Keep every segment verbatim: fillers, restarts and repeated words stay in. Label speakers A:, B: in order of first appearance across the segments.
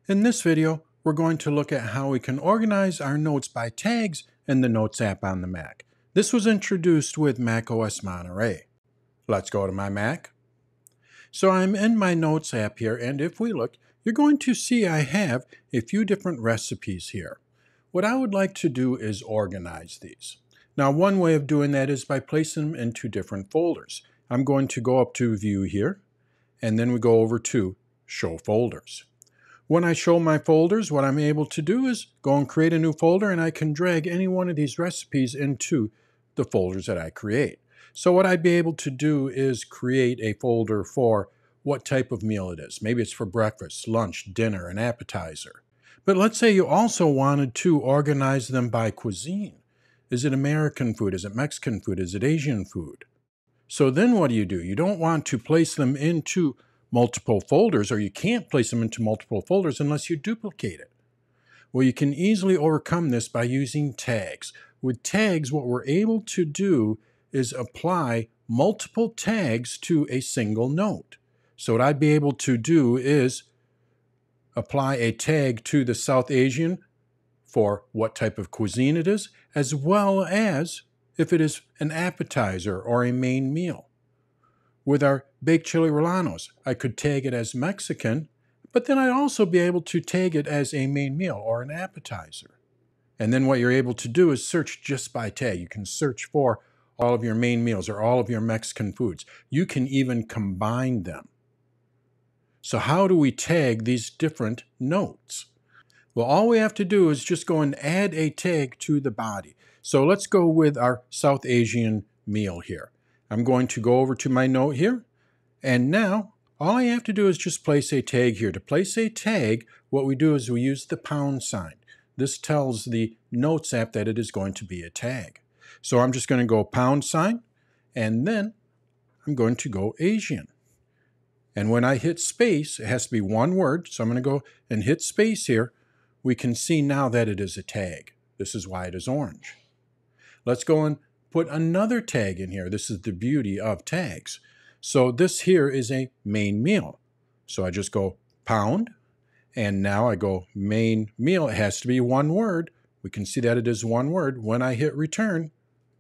A: In this video, we're going to look at how we can organize our notes by tags in the Notes app on the Mac. This was introduced with macOS Monterey. Let's go to my Mac. So I'm in my Notes app here, and if we look, you're going to see I have a few different recipes here. What I would like to do is organize these. Now, one way of doing that is by placing them into different folders. I'm going to go up to View here, and then we go over to Show Folders. When I show my folders, what I'm able to do is go and create a new folder, and I can drag any one of these recipes into the folders that I create. So what I'd be able to do is create a folder for what type of meal it is. Maybe it's for breakfast, lunch, dinner, an appetizer. But let's say you also wanted to organize them by cuisine. Is it American food? Is it Mexican food? Is it Asian food? So then what do you do? You don't want to place them into multiple folders, or you can't place them into multiple folders unless you duplicate it. Well, you can easily overcome this by using tags. With tags, what we're able to do is apply multiple tags to a single note. So what I'd be able to do is apply a tag to the South Asian for what type of cuisine it is, as well as if it is an appetizer or a main meal. With our baked chili rellenos, I could tag it as Mexican, but then I'd also be able to tag it as a main meal or an appetizer. And then what you're able to do is search just by tag. You can search for all of your main meals or all of your Mexican foods. You can even combine them. So how do we tag these different notes? Well, all we have to do is just go and add a tag to the body. So let's go with our South Asian meal here. I'm going to go over to my note here, and now all I have to do is just place a tag here. To place a tag, what we do is we use the pound sign. This tells the Notes app that it is going to be a tag. So I'm just going to go pound sign, and then I'm going to go Asian. And when I hit space, it has to be one word, so I'm going to go and hit space here. We can see now that it is a tag. This is why it is orange. Let's go and put another tag in here. This is the beauty of tags. So this here is a main meal. So I just go pound, and now I go main meal. It has to be one word. We can see that it is one word. When I hit return,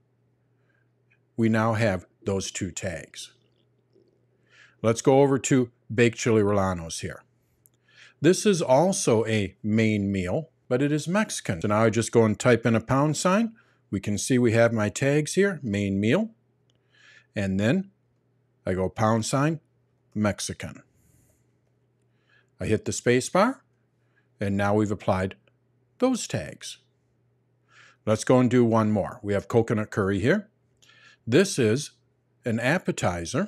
A: we now have those two tags. Let's go over to baked chili rellenos here. This is also a main meal, but it is Mexican. So now I just go and type in a pound sign. We can see we have my tags here, main meal, and then I go pound sign, Mexican. I hit the space bar, and now we've applied those tags. Let's go and do one more. We have coconut curry here. This is an appetizer.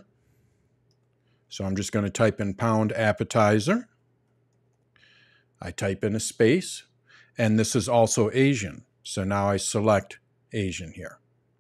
A: So I'm just going to type in pound appetizer. I type in a space, and this is also Asian. So now I select Asian here.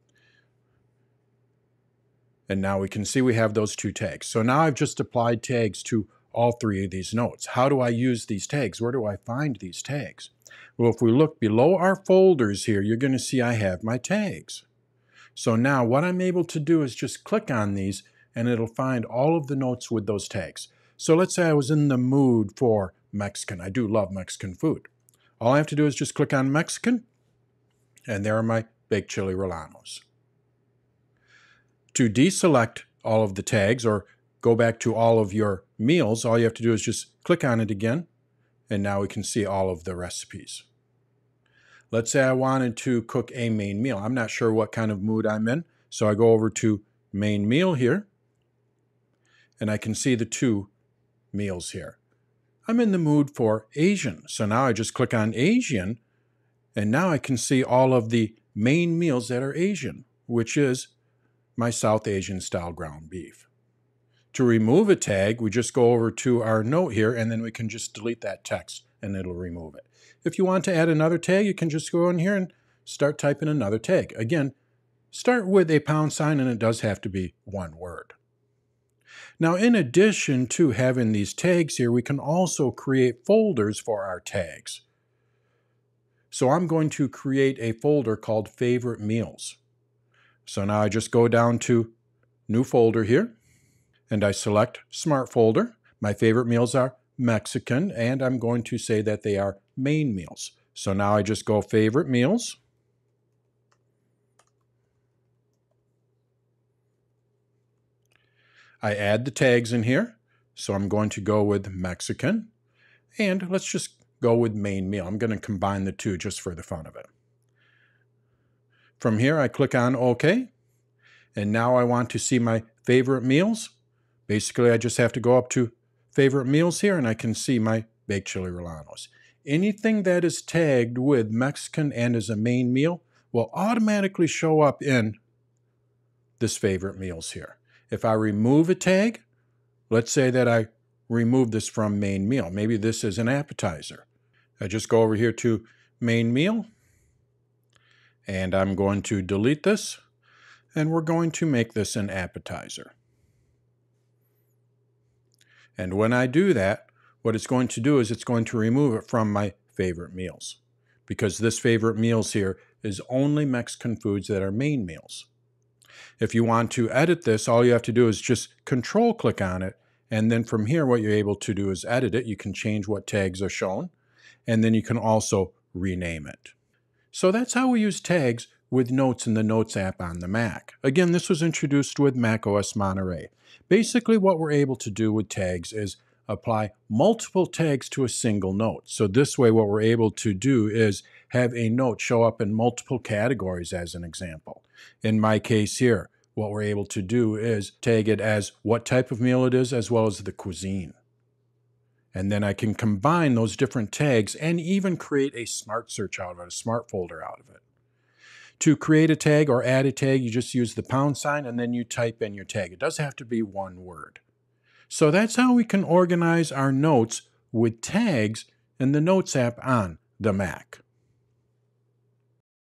A: And now we can see we have those two tags. So now I've just applied tags to all three of these notes. How do I use these tags? Where do I find these tags? Well, if we look below our folders here, you're going to see I have my tags. So now what I'm able to do is just click on these, and it'll find all of the notes with those tags. So let's say I was in the mood for Mexican. I do love Mexican food. All I have to do is just click on Mexican, and there are my baked chili rellenos. To deselect all of the tags or go back to all of your meals, all you have to do is just click on it again, and now we can see all of the recipes. Let's say I wanted to cook a main meal. I'm not sure what kind of mood I'm in, so I go over to main meal here, and I can see the two meals here. I'm in the mood for Asian, so now I just click on Asian, and now I can see all of the main meals that are Asian, which is my South Asian style ground beef. To remove a tag, we just go over to our note here, and then we can just delete that text, and it'll remove it. If you want to add another tag, you can just go in here and start typing another tag. Again, start with a pound sign, and it does have to be one word. Now, in addition to having these tags here, we can also create folders for our tags. So I'm going to create a folder called Favorite Meals. So now I just go down to New Folder here, and I select Smart Folder. My favorite meals are Mexican, and I'm going to say that they are main meals. So now I just go favorite meals. I add the tags in here. So I'm going to go with Mexican, and let's just go with main meal. I'm going to combine the two just for the fun of it. From here, I click on OK, and now I want to see my favorite meals. Basically, I just have to go up to favorite meals here, and I can see my baked chili rellenos. Anything that is tagged with Mexican and is a main meal will automatically show up in this favorite meals here. If I remove a tag, let's say that I remove this from main meal. Maybe this is an appetizer. I just go over here to main meal, and I'm going to delete this, and we're going to make this an appetizer. And when I do that, what it's going to do is it's going to remove it from my favorite meals, because this favorite meals here is only Mexican foods that are main meals. If you want to edit this, all you have to do is just control click on it, and then from here what you're able to do is edit it. You can change what tags are shown, and then you can also rename it. So that's how we use tags with Notes in the Notes app on the Mac. Again, this was introduced with macOS Monterey. Basically what we're able to do with tags is apply multiple tags to a single note. So this way what we're able to do is have a note show up in multiple categories as an example. In my case here, what we're able to do is tag it as what type of meal it is as well as the cuisine. And then I can combine those different tags and even create a smart search out of it, a smart folder out of it. To create a tag or add a tag, you just use the pound sign and then you type in your tag. It does have to be one word. So that's how we can organize our notes with tags in the Notes app on the Mac.